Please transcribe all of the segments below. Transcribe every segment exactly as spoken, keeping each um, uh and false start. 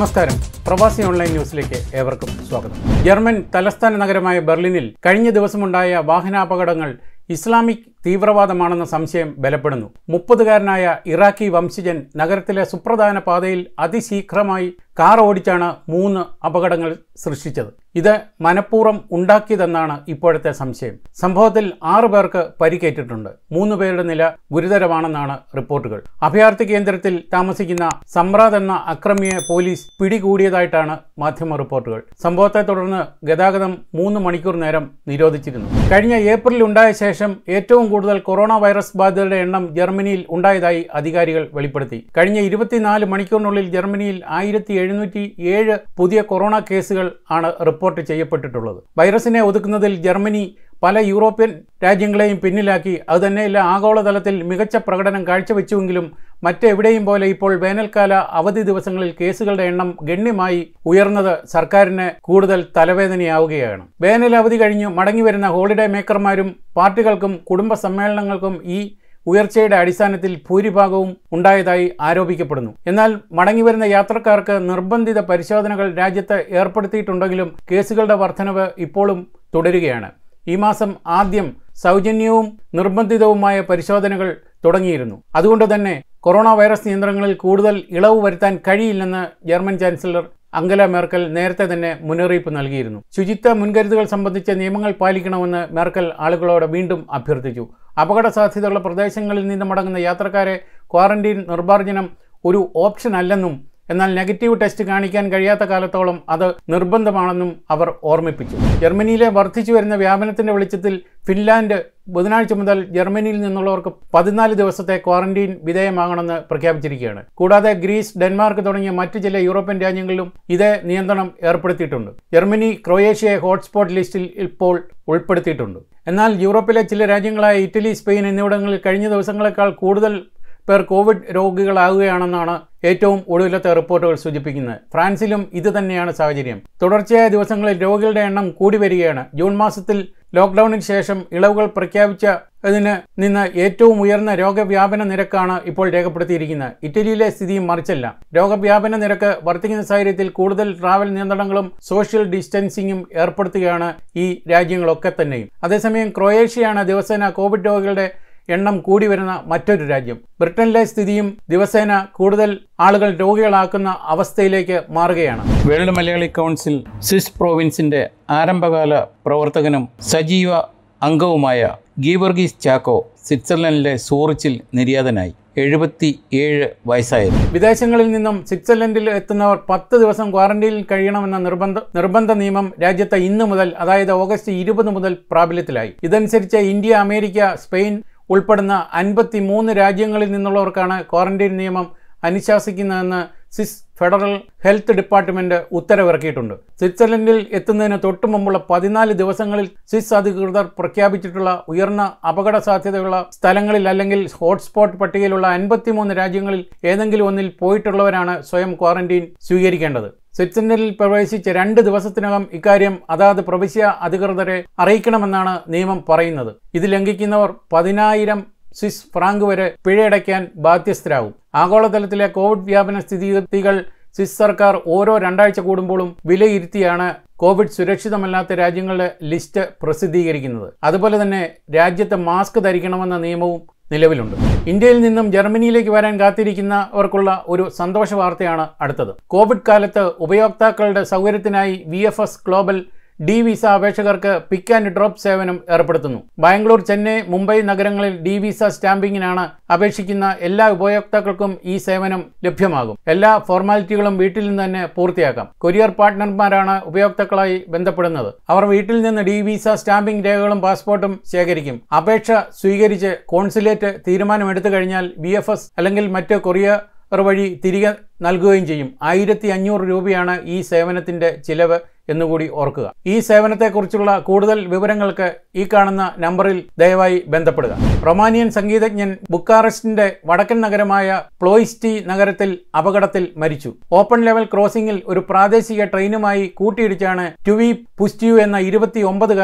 നമസ്കാരം. പ്രവാസി ഓൺലൈൻ ന്യൂസിലേക്ക് ഏവർക്കും സ്വാഗതം. ജർമ്മൻ തലസ്ഥാന നഗരമായ ബെർലിനിൽ കഴിഞ്ഞ ദിവസമുണ്ടായ വാഹനാപകടങ്ങൾ ഇസ്ലാമിക് തീവ്രവാദമാണെന്ന സംശയം ബലപ്പെടുന്നു. മുപ്പതുകാരനായ ഇറാഖി വംശജൻ നഗരത്തിലെ സുപ്രധാന പാതയിൽ അതിശീഘ്രമായി കാർ ഓടിച്ചാണ് മൂന്ന് അപകടങ്ങൾ സൃഷ്ടിച്ചത്. ഇത് മനഃപൂർവ്വം ഉണ്ടാക്കിയതെന്നാണ് ഇപ്പോഴത്തെ സംശയം. സംഭവത്തിൽ ആറു പേർക്ക് പരിക്കേറ്റിട്ടുണ്ട്. മൂന്ന് പേരുടെ നില ഗുരുതരമാണെന്നാണ് റിപ്പോർട്ടുകൾ. അഭയാർത്ഥി കേന്ദ്രത്തിൽ താമസിക്കുന്ന സമ്രാദ് എന്ന അക്രമിയെ പോലീസ് പിടികൂടിയതായിട്ടാണ് മാധ്യമ റിപ്പോർട്ടുകൾ. സംഭവത്തെ തുടർന്ന് ഗതാഗതം മൂന്ന് മണിക്കൂർ നേരം നിരോധിച്ചിരുന്നു. കഴിഞ്ഞ ഏപ്രിലിൽ ഉണ്ടായ ശേഷം ഏറ്റവും കൂടുതൽ കൊറോണ വൈറസ് ബാധിതരുടെ എണ്ണം ജർമ്മനിയിൽ ഉണ്ടായതായി അധികാരികൾ വെളിപ്പെടുത്തി. കഴിഞ്ഞ ഇരുപത്തിനാല് മണിക്കൂറിനുള്ളിൽ ജർമ്മനിയിൽ ആയിരത്തി എഴുന്നൂറ്റി ഏഴ് പുതിയ കൊറോണ കേസുകൾ ആണ് റിപ്പോർട്ട് ചെയ്യപ്പെട്ടിട്ടുള്ളത്. വൈറസിനെ ഒതുക്കുന്നതിൽ ജർമ്മനി പല യൂറോപ്യൻ രാജ്യങ്ങളെയും പിന്നിലാക്കി. അതുതന്നെയല്ല, ആഗോളതലത്തിൽ മികച്ച പ്രകടനം കാഴ്ചവെച്ചുവെങ്കിലും മറ്റെവിടെയും പോലെ ഇപ്പോൾ വേനൽക്കാല അവധി ദിവസങ്ങളിൽ കേസുകളുടെ എണ്ണം ഗണ്യമായി ഉയർന്നത് സർക്കാരിന് കൂടുതൽ തലവേദനയാവുകയാണ്. വേനൽ അവധി കഴിഞ്ഞ് മടങ്ങിവരുന്ന ഹോളിഡേ മേക്കർമാരും പാർട്ടികൾക്കും കുടുംബ സമ്മേളനങ്ങൾക്കും ഈ ഉയർച്ചയുടെ അടിസ്ഥാനത്തിൽ ഭൂരിഭാഗവും ഉണ്ടായതായി ആരോപിക്കപ്പെടുന്നു. എന്നാൽ മടങ്ങിവരുന്ന യാത്രക്കാർക്ക് നിർബന്ധിത പരിശോധനകൾ രാജ്യത്ത് ഏർപ്പെടുത്തിയിട്ടുണ്ടെങ്കിലും കേസുകളുടെ വർധനവ് ഇപ്പോഴും തുടരുകയാണ്. ഈ മാസം ആദ്യം സൗജന്യവും നിർബന്ധിതവുമായ പരിശോധനകൾ തുടങ്ങിയിരുന്നു. അതുകൊണ്ട് തന്നെ കൊറോണ വൈറസ് നിയന്ത്രണങ്ങളിൽ കൂടുതൽ ഇളവ് വരുത്താൻ കഴിയില്ലെന്ന് ജർമ്മൻ ചാൻസലർ അംഗല മെർക്കൽ നേരത്തെ തന്നെ മുന്നറിയിപ്പ് നൽകിയിരുന്നു. ശുചിത്വ മുൻകരുതലുകൾ സംബന്ധിച്ച നിയമങ്ങൾ പാലിക്കണമെന്ന് മെർക്കൽ ആളുകളോട് വീണ്ടും അഭ്യർത്ഥിച്ചു. അപകട സാധ്യതയുള്ള പ്രദേശങ്ങളിൽ നിന്ന് മടങ്ങുന്ന യാത്രക്കാരെ ക്വാറന്റീൻ നിർമ്മാർജ്ജനം ഒരു ഓപ്ഷൻ അല്ലെന്നും എന്നാൽ നെഗറ്റീവ് ടെസ്റ്റ് കാണിക്കാൻ കഴിയാത്ത കാലത്തോളം അത് നിർബന്ധമാണെന്നും അവർ ഓർമ്മിപ്പിച്ചു. ജർമ്മനിയിലെ വർദ്ധിച്ചു വരുന്ന വ്യാപനത്തിന്റെ വെളിച്ചത്തിൽ ഫിൻലാൻഡ് ബുധനാഴ്ച മുതൽ ജർമ്മനിയിൽ നിന്നുള്ളവർക്ക് പതിനാല് ദിവസത്തെ ക്വാറന്റീൻ വിധേയമാകണമെന്ന് പ്രഖ്യാപിച്ചിരിക്കുകയാണ്. കൂടാതെ ഗ്രീസ്, ഡെൻമാർക്ക് തുടങ്ങിയ മറ്റു ചില യൂറോപ്യൻ രാജ്യങ്ങളിലും ഇതേ നിയന്ത്രണം ഏർപ്പെടുത്തിയിട്ടുണ്ട്. ജർമ്മനി ക്രൊയേഷ്യയെ ഹോട്ട്സ്പോട്ട് ലിസ്റ്റിൽ ഇപ്പോൾ ഉൾപ്പെടുത്തിയിട്ടുണ്ട്. എന്നാൽ യൂറോപ്പിലെ ചില രാജ്യങ്ങളായ ഇറ്റലി, സ്പെയിൻ എന്നിവിടങ്ങളിൽ കഴിഞ്ഞ ദിവസങ്ങളെക്കാൾ കൂടുതൽ പേർ കോവിഡ് രോഗികളാകുകയാണെന്നാണ് ഏറ്റവും ഒടുവിലത്തെ റിപ്പോർട്ടുകൾ സൂചിപ്പിക്കുന്നത്. ഫ്രാൻസിലും ഇത് തന്നെയാണ് സാഹചര്യം. തുടർച്ചയായ ദിവസങ്ങളിൽ രോഗികളുടെ എണ്ണം കൂടി വരികയാണ്. ജൂൺ മാസത്തിൽ ലോക്ക്ഡൌണിന് ശേഷം ഇളവുകൾ പ്രഖ്യാപിച്ചതിന് നിന്ന് ഏറ്റവും ഉയർന്ന രോഗവ്യാപന നിരക്കാണ് ഇപ്പോൾ രേഖപ്പെടുത്തിയിരിക്കുന്നത്. ഇറ്റലിയിലെ സ്ഥിതിയും മറിച്ചല്ല. രോഗവ്യാപന നിരക്ക് വർദ്ധിക്കുന്ന സാഹചര്യത്തിൽ കൂടുതൽ ട്രാവൽ നിയന്ത്രണങ്ങളും സോഷ്യൽ ഡിസ്റ്റൻസിങ്ങും ഏർപ്പെടുത്തുകയാണ് ഈ രാജ്യങ്ങളൊക്കെ തന്നെയും. അതേസമയം ക്രൊയേഷ്യയാണ് ദിവസേന കോവിഡ് രോഗികളുടെ എണ്ണം കൂടി വരുന്ന മറ്റൊരു രാജ്യം. ബ്രിട്ടനിലെ സ്ഥിതിയും ദിവസേന കൂടുതൽ ആളുകൾ രോഗികളാക്കുന്ന അവസ്ഥയിലേക്ക് മാറുകയാണ്. വേൾഡ് മലയാളി കൗൺസിൽ സ്വിസ് പ്രോവിൻസിന്റെ ആരംഭകാല പ്രവർത്തകനും സജീവ അംഗവുമായ ഗീവർഗീസ് ചാക്കോ സ്വിറ്റ്സർലൻഡിലെ സൂറിച്ചിൽ നിര്യാതനായി. എഴുപത്തി ഏഴ് വയസ്സായിരുന്നു. വിദേശങ്ങളിൽ നിന്നും സ്വിറ്റ്സർലൻഡിൽ എത്തുന്നവർ പത്ത് ദിവസം ക്വാറന്റീനിൽ കഴിയണമെന്ന നിർബന്ധ നിർബന്ധ നിയമം രാജ്യത്ത് ഇന്ന് മുതൽ, അതായത് ഓഗസ്റ്റ് ഇരുപത് മുതൽ പ്രാബല്യത്തിലായി. ഇതനുസരിച്ച് ഇന്ത്യ, അമേരിക്ക, സ്പെയിൻ ഉൾപ്പെടുന്ന അൻപത്തി മൂന്ന് രാജ്യങ്ങളിൽ നിന്നുള്ളവർക്കാണ് ക്വാറന്റൈൻ നിയമം അനുശാസിക്കുന്നതെന്ന് സ്വിസ് ഫെഡറൽ ഹെൽത്ത് ഡിപ്പാർട്ട്മെന്റ് ഉത്തരവിറക്കിയിട്ടുണ്ട്. സ്വിറ്റ്സർലൻഡിൽ എത്തുന്നതിന് തൊട്ടു മുമ്പുള്ള പതിനാല് ദിവസങ്ങളിൽ സ്വിസ് അധികൃതർ പ്രഖ്യാപിച്ചിട്ടുള്ള ഉയർന്ന അപകട സാധ്യതയുള്ള സ്ഥലങ്ങളിൽ അല്ലെങ്കിൽ ഹോട്ട്സ്പോട്ട് പട്ടികയിലുള്ള അൻപത്തിമൂന്ന് രാജ്യങ്ങളിൽ ഏതെങ്കിലും ഒന്നിൽ പോയിട്ടുള്ളവരാണ് സ്വയം ക്വാറന്റീൻ സ്വീകരിക്കേണ്ടത്. സ്വിറ്റ്സർലൻഡിൽ പ്രവേശിച്ച് രണ്ട് ദിവസത്തിനകം ഇക്കാര്യം അതാത് പ്രവിശ്യ അധികൃതരെ അറിയിക്കണമെന്നാണ് നിയമം പറയുന്നത്. ഇത് ലംഘിക്കുന്നവർ പതിനായിരം സ്വിസ് ഫ്രാങ്ക് വരെ പിഴയടയ്ക്കാൻ ബാധ്യസ്ഥരാകും. ആഗോളതലത്തിലെ കോവിഡ് വ്യാപന സ്ഥിതിഗതികൾ സ്വിസ് സർക്കാർ ഓരോ രണ്ടാഴ്ച കൂടുമ്പോഴും വിലയിരുത്തിയാണ് കോവിഡ് സുരക്ഷിതമല്ലാത്ത രാജ്യങ്ങളുടെ ലിസ്റ്റ് പ്രസിദ്ധീകരിക്കുന്നത്. അതുപോലെ തന്നെ രാജ്യത്ത് മാസ്ക് ധരിക്കണമെന്ന നിയമവും നിലവിലുണ്ട്. ഇന്ത്യയിൽ നിന്നും ജർമ്മനിയിലേക്ക് വരാൻ കാത്തിരിക്കുന്നവർക്കുള്ള ഒരു സന്തോഷ വാർത്തയാണ് അടുത്തത്. കോവിഡ് കാലത്ത് ഉപയോക്താക്കളുടെ സൗകര്യത്തിനായി V F S global D visa അപേക്ഷകർക്ക് പിക്ക് ആൻഡ് ഡ്രോപ്പ് സേവനം ഏർപ്പെടുത്തുന്നു. ബാംഗ്ലൂർ, ചെന്നൈ, മുംബൈ നഗരങ്ങളിൽ ഡി വിസ സ്റ്റാമ്പിങ്ങിനാണ് അപേക്ഷിക്കുന്ന എല്ലാ ഉപയോക്താക്കൾക്കും ഈ സേവനം ലഭ്യമാകും. എല്ലാ ഫോർമാലിറ്റികളും വീട്ടിൽ നിന്ന് തന്നെ പൂർത്തിയാക്കാം. കൊറിയർ പാർട്ട്ണർമാരാണ് ഉപയോക്താക്കളായി ബന്ധപ്പെടുന്നത്. അവർ വീട്ടിൽ നിന്ന് ഡി വിസ സ്റ്റാമ്പിംഗ് രേഖകളും പാസ്പോർട്ടും ശേഖരിക്കും. അപേക്ഷ സ്വീകരിച്ച് കോൺസുലേറ്റ് തീരുമാനമെടുത്തു കഴിഞ്ഞാൽ വി എഫ് എസ് അല്ലെങ്കിൽ മറ്റ് കൊറിയർ വഴി തിരികെ നൽകുകയും ചെയ്യും. ആയിരത്തി അഞ്ഞൂറ് രൂപയാണ് ഈ സേവനത്തിന്റെ ചിലവ് എന്നുകൂടി ഓർക്കുക. ഈ സേവനത്തെക്കുറിച്ചുള്ള കൂടുതൽ വിവരങ്ങൾക്ക് ഈ കാണുന്ന നമ്പറിൽ ദയവായി ബന്ധപ്പെടുക. റൊമാനിയൻ സംഗീതജ്ഞൻ ബുക്കാറസ്റ്റിന്റെ വടക്കൻ നഗരമായ പ്ലോയിസ്റ്റി നഗരത്തിൽ അപകടത്തിൽ മരിച്ചു. ഓപ്പൺ ലെവൽ ക്രോസിംഗിൽ ഒരു പ്രാദേശിക ട്രെയിനുമായി കൂട്ടിയിടിച്ചാണ് ട്യുവി പുസ്റ്റിയു എന്ന ഇരുപത്തി ഒമ്പതുകാരൻ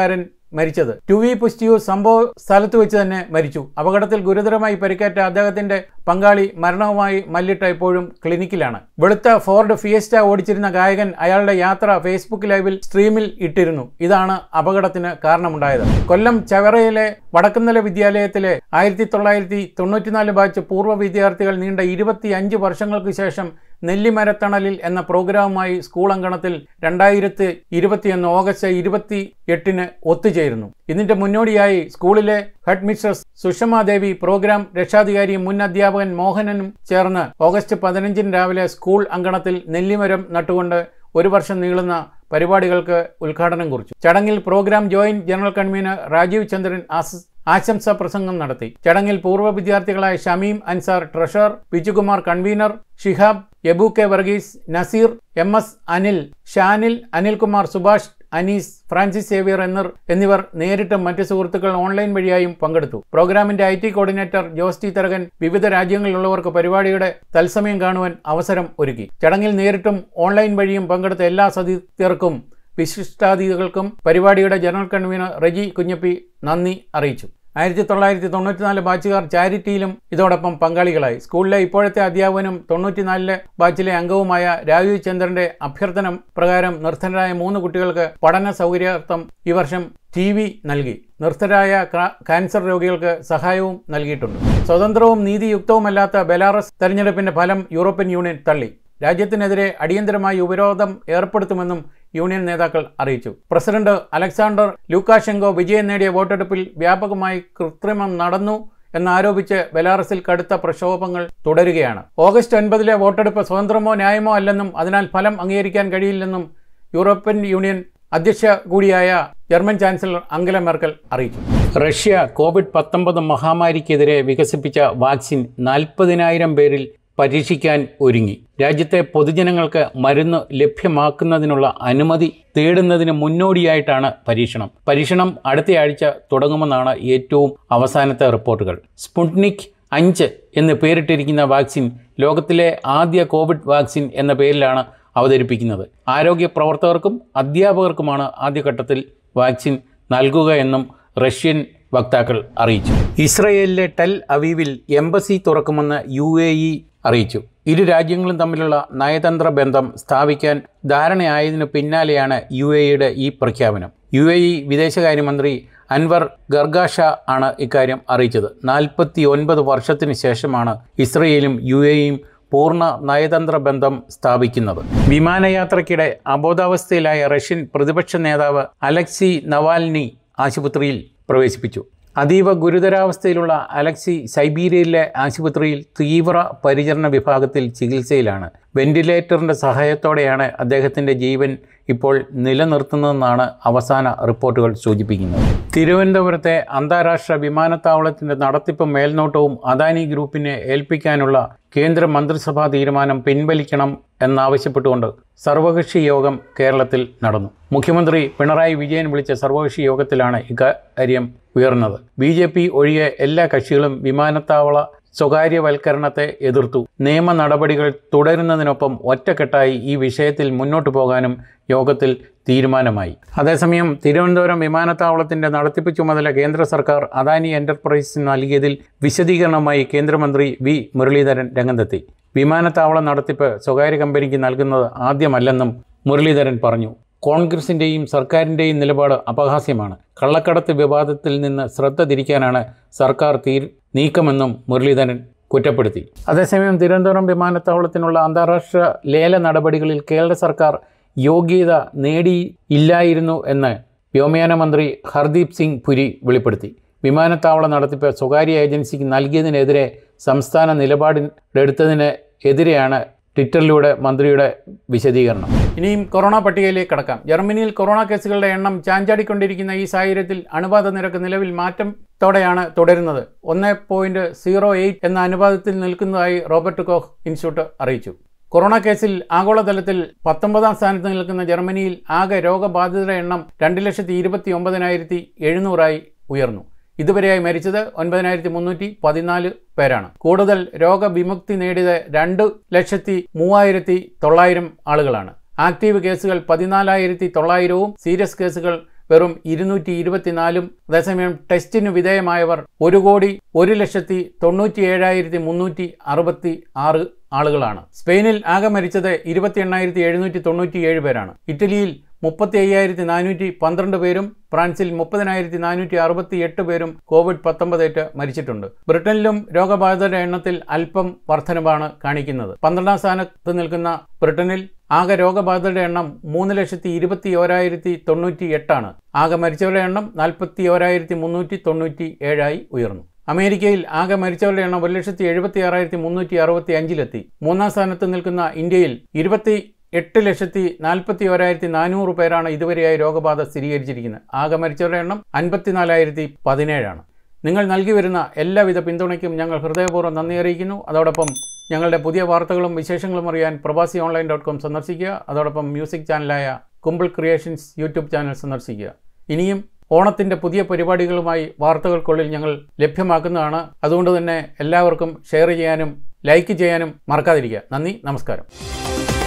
മരിച്ചത്. ടുവി പുസ്റ്റിയു സംഭവ സ്ഥലത്ത് വെച്ച് തന്നെ മരിച്ചു. അപകടത്തിൽ ഗുരുതരമായി പരിക്കേറ്റ അദ്ദേഹത്തിന്റെ പങ്കാളി മരണവുമായി മല്ലിട്ട ഇപ്പോഴും ക്ലിനിക്കിലാണ്. വെളുത്ത ഫോർഡ് ഫിയസ്റ്റ ഓടിച്ചിരുന്ന ഗായകൻ അയാളുടെ യാത്ര ഫേസ്ബുക്ക് ലൈവിൽ സ്ട്രീമിൽ ഇട്ടിരുന്നു. ഇതാണ് അപകടത്തിന് കാരണമുണ്ടായത്. കൊല്ലം ചവറയിലെ വടക്കുംതല വിദ്യാലയത്തിലെ ആയിരത്തി തൊള്ളായിരത്തി തൊണ്ണൂറ്റിനാല് ബാച്ച് പൂർവ്വ വിദ്യാർത്ഥികൾ നീണ്ട ഇരുപത്തി അഞ്ച് വർഷങ്ങൾക്ക് ശേഷം നെല്ലിമരത്തണലിൽ എന്ന പ്രോഗ്രാമുമായി സ്കൂൾ അങ്കണത്തിൽ രണ്ടായിരത്തി ഇരുപത്തിയൊന്ന് ഓഗസ്റ്റ് ഇരുപത്തി എട്ടിന് ഒത്തുചേരുന്നു. ഇതിന്റെ മുന്നോടിയായി സ്കൂളിലെ ഹെഡ് മിസ്ട്രസ് സുഷമാദേവി, പ്രോഗ്രാം രക്ഷാധികാരിയും മുൻ അധ്യാപകൻ മോഹനനും ചേർന്ന് ഓഗസ്റ്റ് പതിനഞ്ചിന് രാവിലെ സ്കൂൾ അങ്കണത്തിൽ നെല്ലിമരം നട്ടുകൊണ്ട് ഒരു വർഷം നീളുന്ന പരിപാടികൾക്ക് ഉദ്ഘാടനം കുറിച്ചു. ചടങ്ങിൽ program joint general convenor Rajeev Chandran ആശംസാ പ്രസംഗം നടത്തി. ചടങ്ങിൽ പൂർവ്വ വിദ്യാർത്ഥികളായ Shameem Ansar treasurer, Bijukumar convenor, Shihab, Ebu K Varghese, Naseer, M S Anil, Shanil, Anilkumar, Subhash, Anees, Francis Xavier എന്നിവർ എന്നിവർ നേരിട്ടും മറ്റ് സുഹൃത്തുക്കൾ ഓൺലൈൻ വഴിയായും പങ്കെടുത്തു. പ്രോഗ്രാമിന്റെ I T coordinator Jose T Tharakan വിവിധ രാജ്യങ്ങളിലുള്ളവർക്ക് പരിപാടിയുടെ തത്സമയം കാണുവാൻ അവസരം ഒരുക്കി. ചടങ്ങിൽ നേരിട്ടും ഓൺലൈൻ വഴിയും പങ്കെടുത്ത എല്ലാ സദസ്യർക്കും വിശിഷ്ടാതിഥികൾക്കും പരിപാടിയുടെ ജനറൽ കൺവീനർ റെജി കുഞ്ഞപ്പി നന്ദി അറിയിച്ചു. ആയിരത്തി തൊള്ളായിരത്തി തൊണ്ണൂറ്റിനാല് ബാച്ചുകാർ ചാരിറ്റിയിലും ഇതോടൊപ്പം പങ്കാളികളായി. സ്കൂളിലെ ഇപ്പോഴത്തെ അധ്യാപകനും തൊണ്ണൂറ്റിനാലിലെ ബാച്ചിലെ അംഗവുമായ രാജീവ് ചന്ദ്രന്റെ അഭ്യർത്ഥന പ്രകാരം നിർധനരായ മൂന്ന് കുട്ടികൾക്ക് പഠന സൗകര്യാർത്ഥം ഈ വർഷം ടി വി നൽകി. നിർധനരായ ക്യാൻസർ രോഗികൾക്ക് സഹായവും നൽകിയിട്ടുണ്ട്. സ്വതന്ത്രവും നീതിയുക്തവുമല്ലാത്ത ബെലാറസ് തെരഞ്ഞെടുപ്പിന്റെ ഫലം യൂറോപ്യൻ യൂണിയൻ തള്ളി. രാജ്യത്തിനെതിരെ അടിയന്തരമായി ഉപരോധം ഏർപ്പെടുത്തുമെന്നും യൂണിയൻ നേതാക്കൾ അറിയിച്ചു. പ്രസിഡന്റ് അലക്സാണ്ടർ ലൂക്കാഷെങ്കോ വിജയം നേടിയ വോട്ടെടുപ്പിൽ വ്യാപകമായി കൃത്രിമം നടന്നു എന്നാരോപിച്ച് ബെലാറസിൽ കടുത്ത പ്രക്ഷോഭങ്ങൾ തുടരുകയാണ്. ഓഗസ്റ്റ് ഒൻപതിലെ വോട്ടെടുപ്പ് സ്വതന്ത്രമോ ന്യായമോ അല്ലെന്നും അതിനാൽ ഫലം അംഗീകരിക്കാൻ കഴിയില്ലെന്നും യൂറോപ്യൻ യൂണിയൻ അധ്യക്ഷ കൂടിയായ ജർമ്മൻ ചാൻസലർ അംഗല മെർക്കൽ അറിയിച്ചു. റഷ്യ കോവിഡ് പത്തൊമ്പത് മഹാമാരിക്കെതിരെ വികസിപ്പിച്ച വാക്സിൻ നാൽപ്പതിനായിരം പേരിൽ പരീക്ഷിക്കാൻ ഒരുങ്ങി. രാജ്യത്തെ പൊതുജനങ്ങൾക്ക് മരുന്ന് ലഭ്യമാക്കുന്നതിനുള്ള അനുമതി തേടുന്നതിന് മുന്നോടിയായിട്ടാണ് പരീക്ഷണം. പരീക്ഷണം അടുത്തയാഴ്ച തുടങ്ങുമെന്നാണ് ഏറ്റവും അവസാനത്തെ റിപ്പോർട്ടുകൾ. സ്പുട്നിക് അഞ്ച് എന്ന് പേരിട്ടിരിക്കുന്ന വാക്സിൻ ലോകത്തിലെ ആദ്യ കോവിഡ് വാക്സിൻ എന്ന പേരിലാണ് അവതരിപ്പിക്കുന്നത്. ആരോഗ്യ പ്രവർത്തകർക്കും അധ്യാപകർക്കുമാണ് ആദ്യഘട്ടത്തിൽ വാക്സിൻ നൽകുക എന്നും റഷ്യൻ വക്താക്കൾ അറിയിച്ചു. ഇസ്രയേലിലെ ടെൽ അവീവിൽ എംബസി തുറക്കുമെന്ന് യു എ ഇ അറിയിച്ചു. ഇരു രാജ്യങ്ങളും തമ്മിലുള്ള നയതന്ത്ര ബന്ധം സ്ഥാപിക്കാൻ ധാരണയായതിനു പിന്നാലെയാണ് യു എ ഇയുടെ ഈ പ്രഖ്യാപനം. യു എ ഇ വിദേശകാര്യമന്ത്രി അൻവർ ഗർഗാഷ ആണ് ഇക്കാര്യം അറിയിച്ചത്. നാൽപ്പത്തി ഒൻപത് വർഷത്തിന് ശേഷമാണ് ഇസ്രയേലും യു എ ഇയും പൂർണ്ണ നയതന്ത്ര ബന്ധം സ്ഥാപിക്കുന്നത്. വിമാനയാത്രയ്ക്കിടെ അബോധാവസ്ഥയിലായ റഷ്യൻ പ്രതിപക്ഷ നേതാവ് അലക്സി നവാൽനി ആശുപത്രിയിൽ പ്രവേശിപ്പിച്ചു. അതീവ ഗുരുതരാവസ്ഥയിലുള്ള അലക്സി സൈബീരിയയിലെ ആശുപത്രിയിൽ തീവ്ര പരിചരണ വിഭാഗത്തിൽ ചികിത്സയിലാണ്. വെന്റിലേറ്ററിൻ്റെ സഹായത്തോടെയാണ് അദ്ദേഹത്തിൻ്റെ ജീവൻ ഇപ്പോൾ നിലനിർത്തുന്നതെന്നാണ് അവസാന റിപ്പോർട്ടുകൾ സൂചിപ്പിക്കുന്നത്. തിരുവനന്തപുരത്തെ അന്താരാഷ്ട്ര വിമാനത്താവളത്തിൻ്റെ നടത്തിപ്പ് മേൽനോട്ടവും അദാനി ഗ്രൂപ്പിനെ ഏൽപ്പിക്കാനുള്ള കേന്ദ്ര മന്ത്രിസഭാ തീരുമാനം പിൻവലിക്കണം എന്നാവശ്യപ്പെട്ടുകൊണ്ട് സർവകക്ഷി യോഗം കേരളത്തിൽ നടന്നു. മുഖ്യമന്ത്രി പിണറായി വിജയൻ വിളിച്ച സർവകക്ഷി യോഗത്തിലാണ് ഇക്കാര്യം ഉയർന്നത്. ബി ജെ പി ഒഴികെ എല്ലാ കക്ഷികളും വിമാനത്താവള സ്വകാര്യവൽക്കരണത്തെ എതിർത്തു. നിയമ നടപടികൾ തുടരുന്നതിനൊപ്പം ഒറ്റക്കെട്ടായി ഈ വിഷയത്തിൽ മുന്നോട്ടു പോകാനും യോഗത്തിൽ തീരുമാനമായി. അതേസമയം തിരുവനന്തപുരം വിമാനത്താവളത്തിൻ്റെ നടത്തിപ്പ് ചുമതല കേന്ദ്ര സർക്കാർ അദാനി എൻ്റർപ്രൈസിന് നൽകിയതിൽ വിശദീകരണമായി കേന്ദ്രമന്ത്രി വി മുരളീധരൻ രംഗത്തെത്തി. വിമാനത്താവളം നടത്തിപ്പ് സ്വകാര്യ കമ്പനിക്ക് നൽകുന്നത് ആദ്യമല്ലെന്നും മുരളീധരൻ പറഞ്ഞു. കോൺഗ്രസിൻ്റെയും സർക്കാരിൻ്റെയും നിലപാട് അപഹാസ്യമാണ്. കള്ളക്കടത്ത് വിവാദത്തിൽ നിന്ന് ശ്രദ്ധ തിരിക്കാനാണ് സർക്കാർ തീ നീക്കമെന്നും മുരളീധരൻ കുറ്റപ്പെടുത്തി. അതേസമയം തിരുവനന്തപുരം വിമാനത്താവളത്തിനുള്ള അന്താരാഷ്ട്ര ലേല നടപടികളിൽ കേരള സർക്കാർ യോഗ്യത നേടിയില്ലായിരുന്നു എന്ന് വ്യോമയാന മന്ത്രി ഹർദീപ് സിംഗ് പുരി വെളിപ്പെടുത്തി. വിമാനത്താവള നടത്തിപ്പ് സ്വകാര്യ ഏജൻസിക്ക് നൽകിയതിനെതിരെ സംസ്ഥാന നിലപാടെടുത്തതിന് എതിരെയാണ് ട്വിറ്ററിലൂടെ മന്ത്രിയുടെ വിശദീകരണം. ഇനിയും കൊറോണ പട്ടികയിലേക്ക് കടക്കാം. ജർമ്മനിയിൽ കൊറോണ കേസുകളുടെ എണ്ണം ചാഞ്ചാടിക്കൊണ്ടിരിക്കുന്ന ഈ സാഹചര്യത്തിൽ അണുബാധ നിരക്ക് നിലവിൽ മാറ്റത്തോടെയാണ് തുടരുന്നത്. ഒന്ന് പോയിന്റ് സീറോ എയ്റ്റ് എന്ന അനുപാതത്തിൽ നിൽക്കുന്നതായി റോബർട്ട് കോഹ് ഇൻസ്റ്റിറ്റ്യൂട്ട് അറിയിച്ചു. കൊറോണ കേസിൽ ആഗോളതലത്തിൽ പത്തൊമ്പതാം സ്ഥാനത്ത് നിൽക്കുന്ന ജർമ്മനിയിൽ ആകെ രോഗബാധിതരുടെ എണ്ണം രണ്ട് ലക്ഷത്തി ഇരുപത്തി ഒമ്പതിനായിരത്തി എഴുന്നൂറായി ഉയർന്നു. ഇതുവരെയായി മരിച്ചത് ഒൻപതിനായിരത്തി മുന്നൂറ്റി പതിനാല് പേരാണ്. കൂടുതൽ രോഗവിമുക്തി നേടിയത് രണ്ട് ലക്ഷത്തി മൂവായിരത്തി തൊള്ളായിരം ആളുകളാണ്. ആക്റ്റീവ് കേസുകൾ പതിനാലായിരത്തി തൊള്ളായിരവും സീരിയസ് കേസുകൾ വെറും ഇരുന്നൂറ്റി ഇരുപത്തിനാലും. അതേസമയം ടെസ്റ്റിന് വിധേയമായവർ ഒരു കോടി ഒരു ലക്ഷത്തി തൊണ്ണൂറ്റി ഏഴായിരത്തി മുന്നൂറ്റി അറുപത്തി ആറ് ആളുകളാണ്. സ്പെയിനിൽ ആകെ മരിച്ചത് ഇരുപത്തി എണ്ണായിരത്തി എഴുന്നൂറ്റി തൊണ്ണൂറ്റി ഏഴ് പേരാണ്. ഇറ്റലിയിൽ മുപ്പത്തി അയ്യായിരത്തി നാനൂറ്റി പന്ത്രണ്ട് പേരും ഫ്രാൻസിൽ മുപ്പതിനായിരത്തി നാനൂറ്റി അറുപത്തി എട്ട് പേരും കോവിഡ് പത്തൊമ്പതേറ്റ് മരിച്ചിട്ടുണ്ട്. ബ്രിട്ടനിലും രോഗബാധിതരുടെ എണ്ണത്തിൽ അല്പം വർധനവാണ് കാണിക്കുന്നത്. പന്ത്രണ്ടാം സ്ഥാനത്ത് നിൽക്കുന്ന ബ്രിട്ടനിൽ ആകെ രോഗബാധിതരുടെ എണ്ണം മൂന്ന് ലക്ഷത്തി ഇരുപത്തി ഓരായിരത്തി തൊണ്ണൂറ്റി എട്ടാണ്. ആകെ മരിച്ചവരുടെ എണ്ണം നാൽപ്പത്തി ഓരായിരത്തി മുന്നൂറ്റി തൊണ്ണൂറ്റി ഏഴായി ഉയർന്നു. അമേരിക്കയിൽ ആകെ മരിച്ചവരുടെ എണ്ണം ഒരു ലക്ഷത്തി എഴുപത്തി ആറായിരത്തി മുന്നൂറ്റി അറുപത്തി അഞ്ചിലെത്തി. മൂന്നാം സ്ഥാനത്ത് നിൽക്കുന്ന ഇന്ത്യയിൽ ഇരുപത്തി എട്ട് ലക്ഷത്തി നാൽപ്പത്തി ഓരായിരത്തി നാനൂറ് പേരാണ് ഇതുവരെയായി രോഗബാധ സ്ഥിരീകരിച്ചിരിക്കുന്നത്. ആകെ മരിച്ചവരുടെ എണ്ണം അൻപത്തിനാലായിരത്തി പതിനേഴാണ്. നിങ്ങൾ നൽകി വരുന്ന എല്ലാവിധ പിന്തുണയ്ക്കും ഞങ്ങൾ ഹൃദയപൂർവ്വം നന്ദി അറിയിക്കുന്നു. അതോടൊപ്പം ഞങ്ങളുടെ പുതിയ വാർത്തകളും വിശേഷങ്ങളും അറിയാൻ പ്രവാസി ഓൺലൈൻ ഡോട്ട് കോം സന്ദർശിക്കുക. അതോടൊപ്പം മ്യൂസിക് ചാനലായ കുമ്പിൾ ക്രിയേഷൻസ് യൂട്യൂബ് ചാനൽ സന്ദർശിക്കുക. ഇനിയും ഓണത്തിൻ്റെ പുതിയ പരിപാടികളുമായി വാർത്തകൾക്കുള്ളിൽ ഞങ്ങൾ ലഭ്യമാക്കുന്നതാണ്. അതുകൊണ്ട് തന്നെ എല്ലാവർക്കും ഷെയർ ചെയ്യാനും ലൈക്ക് ചെയ്യാനും മറക്കാതിരിക്കുക. നന്ദി, നമസ്കാരം.